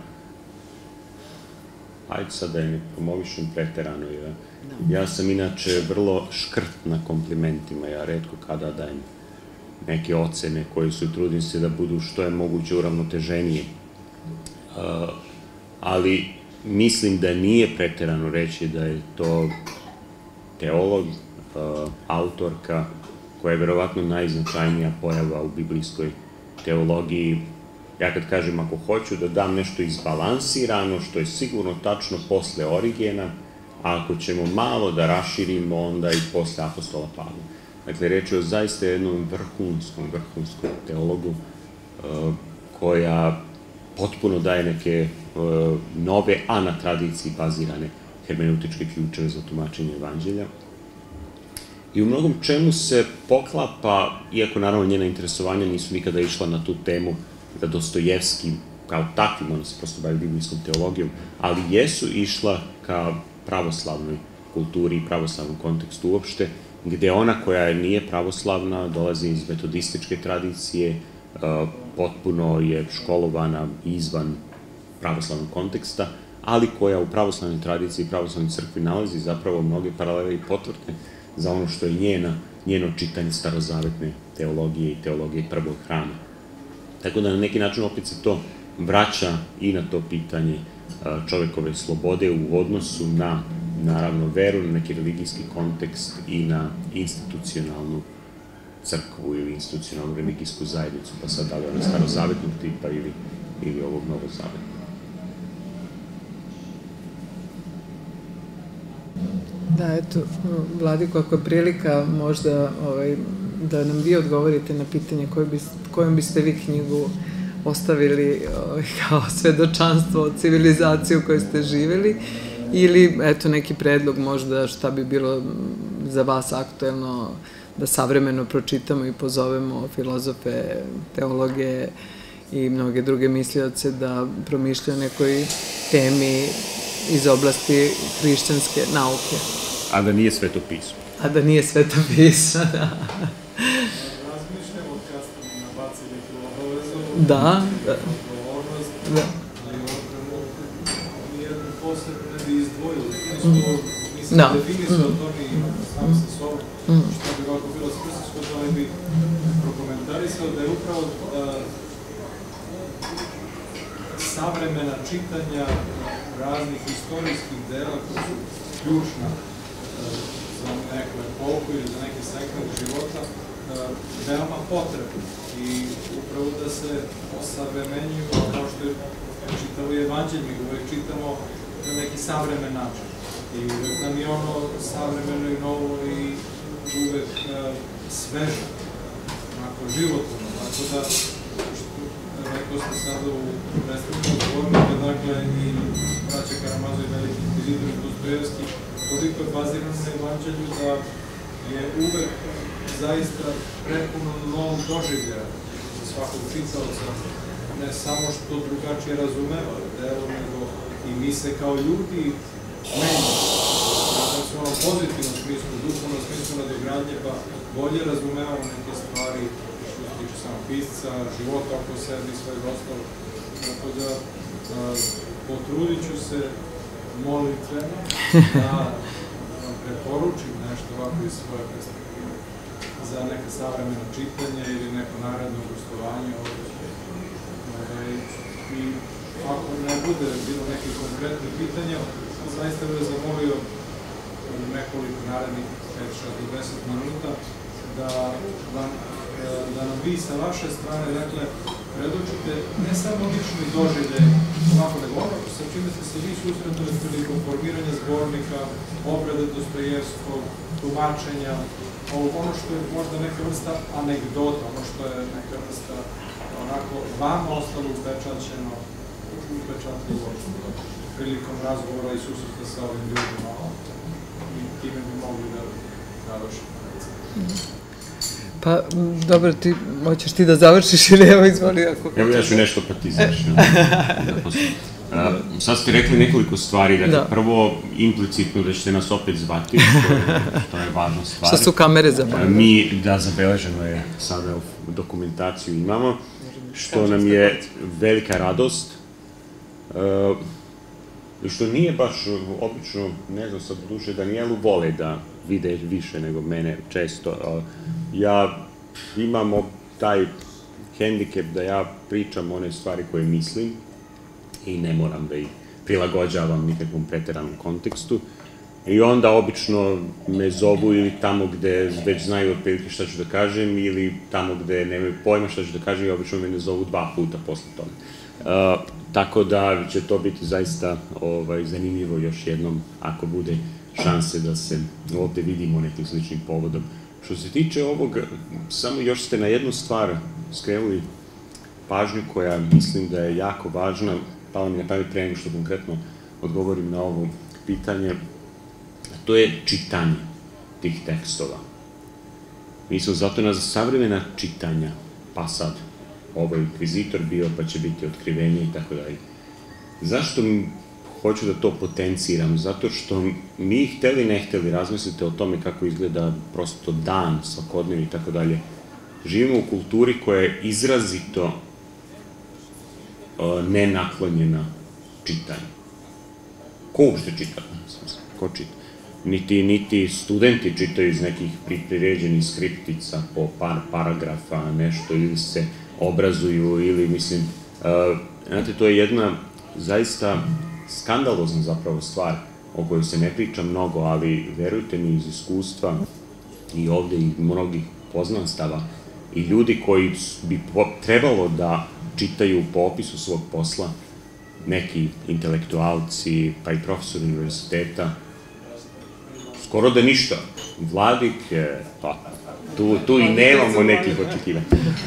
ajde sad da je ne promovišem preterano, ja sam inače vrlo škrt na komplimentima, ja retko kada dajem neke ocene koje su, trudim se da budu što je moguće uravnoteženije, ali mislim da nije preterano reći da je to teolog, autorka koja je verovatno najznačajnija pojava u biblijskoj teologiji. Ja kad kažem, ako hoću da dam nešto izbalansirano, što je sigurno tačno posle Origena, a ako ćemo malo da raširimo, onda i posle apostola Pavla. Dakle, reč je o zaista jednom vrhunskom teologu koja potpuno daje neke nove, a na tradiciji bazirane hermeneutičke ključeve za tumačenje evanđelja. I u mnogom čemu se poklapa, iako naravno njena interesovanja nisu nikada išla na tu temu, da Dostojevski kao takvim, ona se prosto bavi biblijskom teologijom, ali jesu išla ka pravoslavnoj kulturi i pravoslavnom kontekstu uopšte, gde ona koja nije pravoslavna dolazi iz metodističke tradicije, potpuno je školovana izvan pravoslavnog konteksta, ali koja u pravoslavnoj tradiciji i pravoslavnoj crkvi nalazi zapravo mnoge paralele i potvrde za ono što je njeno čitanje starozavetne teologije i teologije prvog hrama. Tako da na neki način opet se to vraća i na to pitanje čovekove slobode u odnosu na, naravno, veru, na neki religijski kontekst i na institucionalnu crkvu ili institucionalnu religijsku zajednicu, pa sad da li ona starozavetnog tipa ili ovog novozavetnog. Da, eto, Vladiko, ako je prilika možda da nam vi odgovorite na pitanje kojom biste vi knjigu ostavili kao svedočanstvo o civilizaciji u kojoj ste živjeli, ili eto neki predlog možda šta bi bilo za vas aktuelno da savremeno pročitamo i pozovemo filozofe, teologe i mnoge druge mislioce da promišljaju o nekoj temi iz oblasti hrišćanske nauke. A da nije svetopismo. A da nije svetopismo, da. Razmišljamo kad ste mi nabacili tu obavezu. Da. Odgovornost. Ali nijednu posebno ne bi izdvojili. Nisam definisao to ni sam sa sobom. Što bi ovako bilo svrsishodno, ali bi prokomentarisao da je upravo savremena čitanja raznih istorijskih dela koja su ključna za neku epohu ili za neki segment života veoma potrebna. I upravo da se osavremenjuju, kao što je čitavo evanđelje, uvek čitamo na neki savremen način. I uvek nam je ono savremeno i novo i uvek sveže, onako životno. Tako da, rekao sam sada u predstavljanju govornika, dakle, i braća Karamazov i veliki inkvizitor Dostojevski, toliko je bazirano na evanđelju da je uvek zaista prepuno novog doživljaja za svakog čitaoca, ne samo što drugačije razumeva delo, nego i mi se kao ljudi menjamo. Dakle, su ono pozitivno smislu, duhovno smislu nadogradnje, pa bolje razumevamo neke stvari što se tiče samo pisca, života oko sebe i svojeg ostalog. Tako da potrudit ću se molitveno da vam preporučim nešto ovako iz svoje perspektive za neka savremena čitanja ili neko naredno gostovanje ovdje. I ako ne bude bilo neke konkretne pitanja, zaista bih vas zamolio u nekoliko narednih 5, 6 do 10 minuta da nam vi sa vaše strane, dakle, predočite ne samo lični doživljaj ovako, nego ono sa čime ste se vi susretili prilikom formiranja zbornika, obrade Dostojevskog, tumačenja, ono što je možda neka vrsta anegdota, ono što je neka vrsta onako vama ostalo upečatljivo prilikom razgovora i susreta sa ovim ljudima i time bi mogli da završimo. Pa, dobro, hoćeš ti da završiš ili evo izvoli ako... Evo ja ću nešto pa ti završim. Sad ste rekli nekoliko stvari, dakle, prvo implicitno da ćete nas opet zvati, što je važna stvar. Što su kamere zabeležene? Mi, da, zabeleženo je sada dokumentaciju imamo, što nam je velika radost, i što nije baš obično, ne znam sad duše, Danijelu vole da vide više nego mene često. Ja imam taj hendikep da ja pričam one stvari koje mislim i ne moram da ih prilagođavam nikakvom preteranom kontekstu. I onda obično me zovu ili tamo gde već znaju otprilike šta ću da kažem ili tamo gde nemaju pojma šta ću da kažem i obično me ne zovu 2 puta posle toga. Tako da će to biti zaista zanimljivo još jednom ako bude šanse da se ovde vidimo nekim sličnim povodom. Što se tiče ovog, samo još ste na jednu stvar skrenuli pažnju koja mislim da je jako važna, pala mi na pamet pre nego što konkretno odgovorim na ovo pitanje, to je čitanje tih tekstova. Mi smo zato na savremena čitanja, pa sad ovo je inkvizitor bio, pa će biti otkrivenje i tako dalje. Zašto hoću da to potenciram? Zato što mi hteli ne hteli, razmislite o tome kako izgleda prosto dan, svakodnevni i tako dalje, živimo u kulturi koja je izrazito nenaklonjena čitanju. Ko uopšte čita? Ko čita? Niti studenti čitaju iz nekih priređenih skriptica po par paragrafa, nešto, ili se obrazuju, ili, mislim, znate, to je jedna zaista skandalozna zapravo stvar o kojoj se ne priča mnogo, ali verujte mi iz iskustva i ovde i mnogih poznanstava i ljudi koji bi trebalo da čitaju po opisu svog posla, neki intelektualci, pa i profesori univerziteta, skoro da ništa. Vladike, pa, tu i nemamo nekih očekivanja.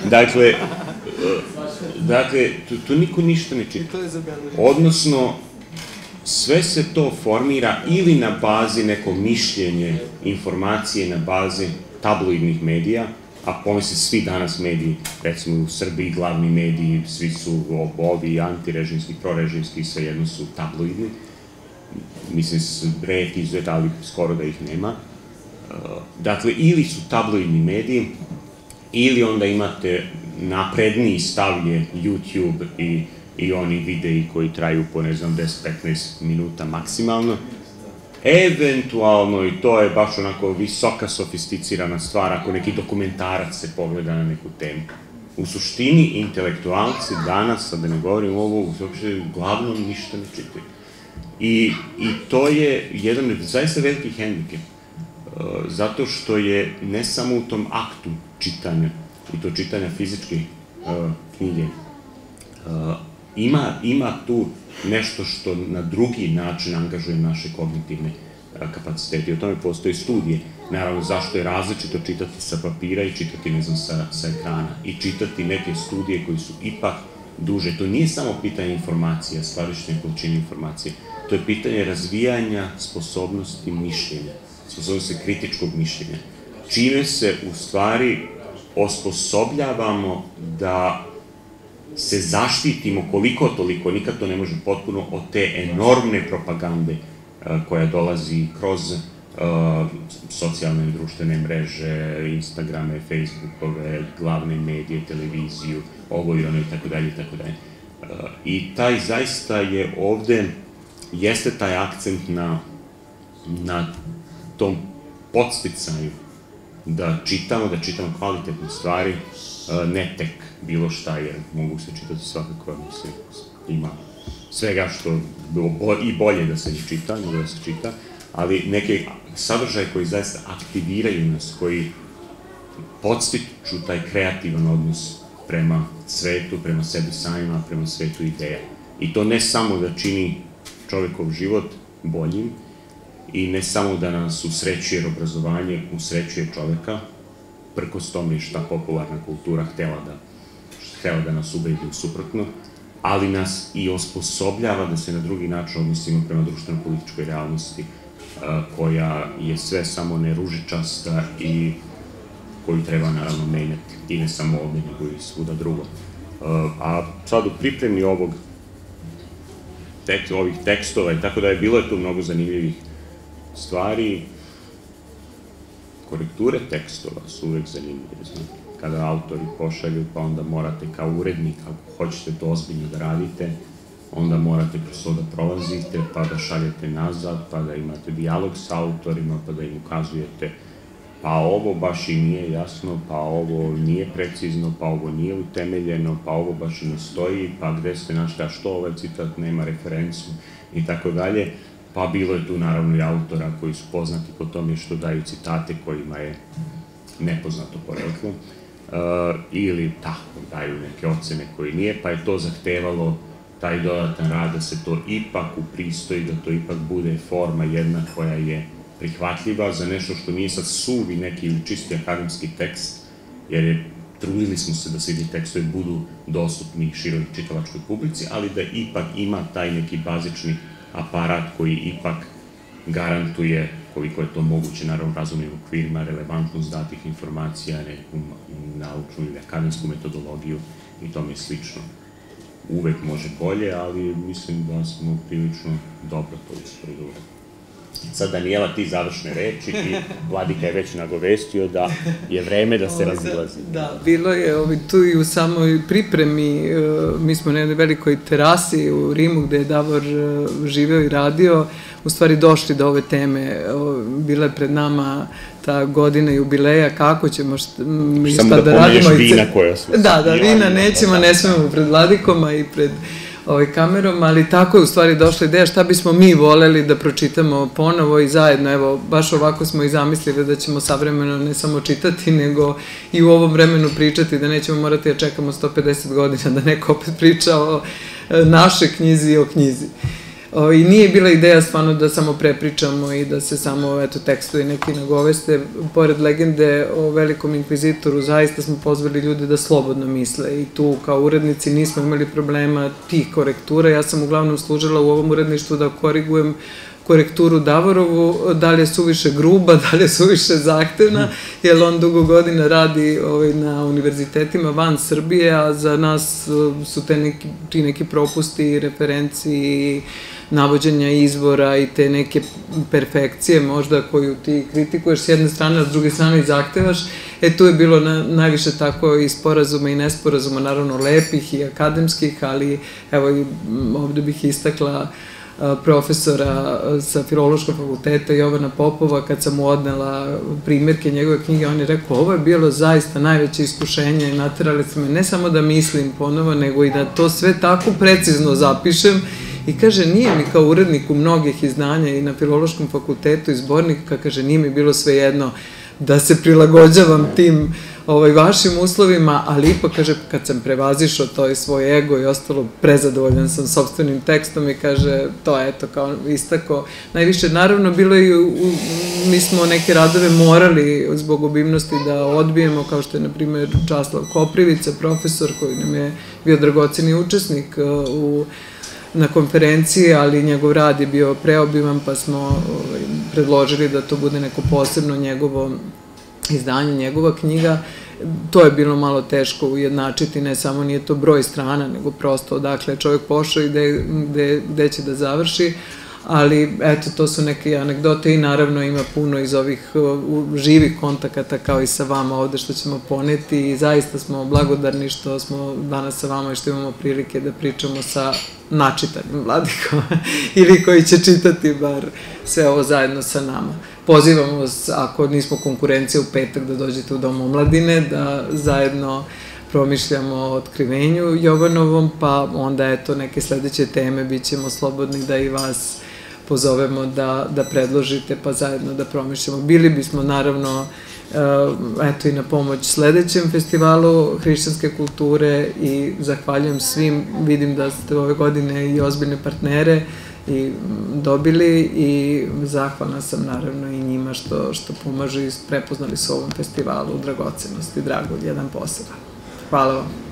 Dakle, tu niko ništa ne čita. Odnosno, sve se to formira ili na bazi neko mišljenje, informacije na bazi tabloidnih medija, a pomisli svi danas mediji, recimo u Srbiji glavni mediji, svi su ovi antirežimski, prorežimski, svejedno su tabloidni. Mislim, red izvjet, ali skoro da ih nema. Dakle, ili su tabloidni mediji, ili onda imate napredniji stav je YouTube i oni videi koji traju po, ne znam, 10-15 minuta maksimalno. Eventualno, i to je baš onako visoka sofisticirana stvar, ako neki dokumentarac se pogleda na neku temu. U suštini, intelektualci danas, sad da ne govorim ovo, uopšte glavnom ništa ne čitaju. I to je jedan zaista veliki hendikep, zato što je ne samo u tom aktu čitanja, i to čitanja fizičke knjige, ima tu nešto što na drugi način angažuje naše kognitivne kapacitete. I o tome postoje studije. Naravno, zašto je različito čitati sa papira i čitati, ne znam, sa ekrana. I čitati neke studije koji su ipak duže. To nije samo pitanje informacija, skladištenja količine informacije. To je pitanje razvijanja sposobnosti mišljenja, sposobnosti kritičkog mišljenja. Čime se u stvari osposobljavamo da se zaštitimo koliko toliko, nikad to ne može potpuno, od te enormne propagande koja dolazi kroz socijalne i društvene mreže, Instagrame, Facebookove, glavne medije, televiziju, ovo i ono i tako dalje i tako dalje. I taj zaista je ovde, jeste taj akcent na tom podsticaju da čitamo kvalitetne stvari, ne tek bilo šta, jer mogu se čitati svakako, mislim, ima svega što i bolje da se ne čita, nego da se čita, ali neke sadržaje koji zaista aktiviraju nas, koji podstiču taj kreativan odnos prema svetu, prema sebi samima, prema svetu ideja. I to ne samo da čini čovekov život boljim i ne samo da nas usrećuje, jer obrazovanje usrećuje čoveka, prkos tome šta popularna kultura htela da nas ubedi u suprotno, ali nas i osposobljava da se na drugi način odnosimo prema društveno-političkoj realnosti, koja je sve samo ne ružičasta i koju treba naravno menjati, i ne samo ovde, nego i svuda drugo. A sad u pripremi ovih tekstova i tako da je bilo je tu mnogo zanimljivih stvari. Korekture tekstova su uvek zanimljive, znate. Kada autori pošalju, pa onda morate kao urednik, ako hoćete to ozbiljno da radite, onda morate kroz to da prolazite, pa da šaljete nazad, pa da imate dijalog sa autorima, pa da im ukazujete pa ovo baš i nije jasno, pa ovo nije precizno, pa ovo nije utemeljeno, pa ovo baš i ne stoji, pa gde ste našli, a što ovaj citat nema referencu i tako dalje. Pa bilo je tu naravno i autora koji su poznati po tome što daju citate kojima je nepoznato poreklo, ili tako daju neke ocene koji nije, pa je to zahtevalo taj dodatan rad da se to ipak upristoji, da to ipak bude forma jedna koja je prihvatljiva za nešto što nije sad suvi neki ili čisti akademski tekst, jer trudili smo se da svi ti tekstovi budu dostupni široj čitalačkoj publici, ali da ipak ima taj neki bazični aparat koji ipak garantuje, koliko je to moguće, naravno razumnim okvirima, relevantnost datih informacija, neku naučnu ili akademsku metodologiju i tome slično. Uvek može bolje, ali mislim da smo prilično dobro to uspredovali. Sad, Danijela, ti završne reči i Vladika je već nagovestio da je vreme da se razilazi. Da, bilo je tu i u samoj pripremi, mi smo na jednoj velikoj terasi u Rimu gde je Davor živeo i radio, u stvari došli do ove teme. Bila je pred nama ta godina jubileja, kako ćemo šta da radimo. Samo da pomeneš vina koja su. Da, vina nećemo, ne smemo pred Vladikom, a i pred kamerom, ali tako je u stvari došla ideja šta bismo mi voleli da pročitamo ponovo i zajedno, evo, baš ovako smo i zamislili da ćemo savremeno ne samo čitati, nego i u ovom vremenu pričati, da nećemo morati da čekamo 150 godina da neko opet priča o našoj knjizi i o knjizi. I nije bila ideja stvarno da samo prepričamo i da se samo, eto, tekstovi neki nagoveste. Pored legende o velikom inkvizitoru, zaista smo pozvali ljude da slobodno misle i tu kao urednici nismo imali problema tih korektura. Ja sam uglavnom služila u ovom uredništvu da korigujem korekturu Davorovu, da li je suviše gruba, da li je suviše zahtevna, jer on dugo godina radi na univerzitetima van Srbije, a za nas su ti neki propusti, referenci i navođenja izvora i te neke perfekcije možda koju ti kritikuješ s jedne strane, a s druge strane i zahtevaš. Tu je bilo najviše tako i sporazuma i nesporazuma, naravno lepih i akademskih, ali evo ovde bih istakla profesora sa Filološkog fakulteta Jovana Popova, kad sam mu odnela primjerke njegove knjige, on je rekao, ovo je bilo zaista najveće iskušenje i naterali su me ne samo da mislim ponovo, nego i da to sve tako precizno zapišem. I kaže, nije mi kao uredniku mnogih izdanja i na Filološkom fakultetu i zbornika, kaže, nije mi bilo svejedno da se prilagođavam tim vašim uslovima, ali ipak, kaže, kad sam prevazišao to i svoj ego i ostalo, prezadovoljan sam sopstvenim tekstom i kaže, to je, eto, kao istako. Najviše, naravno, bilo i, mi smo neke radove morali zbog obimnosti da odbijemo, kao što je, na primjer, Časlav Koprivica, profesor koji nam je bio dragoceni učesnik na konferenciji, ali njegov rad je bio preobiman, pa smo predložili da to bude neko posebno njegovo izdanje, njegova knjiga. To je bilo malo teško ujednačiti, ne samo nije to broj strana, nego prosto odakle je čovjek pošao i gde će da završi, ali eto, to su neke anegdote i naravno ima puno iz ovih živih kontakata kao i sa vama ovde što ćemo poneti i zaista smo blagodarni što smo danas sa vama i što imamo prilike da pričamo sa načitanim Vladikom ili koji će čitati bar sve ovo zajedno sa nama. Pozivamo vas, ako nismo konkurencija, u petak da dođete u Dom omladine, da zajedno promišljamo o otkrivenju Jovanovom, pa onda eto neke sledeće teme bit ćemo slobodni da i vas pozovemo da predložite, pa zajedno da promišljamo. Bili bismo naravno eto i na pomoć sledećem festivalu hrišćanske kulture i zahvaljujem svim, vidim da ste ove godine i ozbiljne partnere i dobili i zahvalna sam naravno i njima što pomažu i prepoznali su ovom festivalu dragocenosti, Dragulj, jedan poseban. Hvala vam.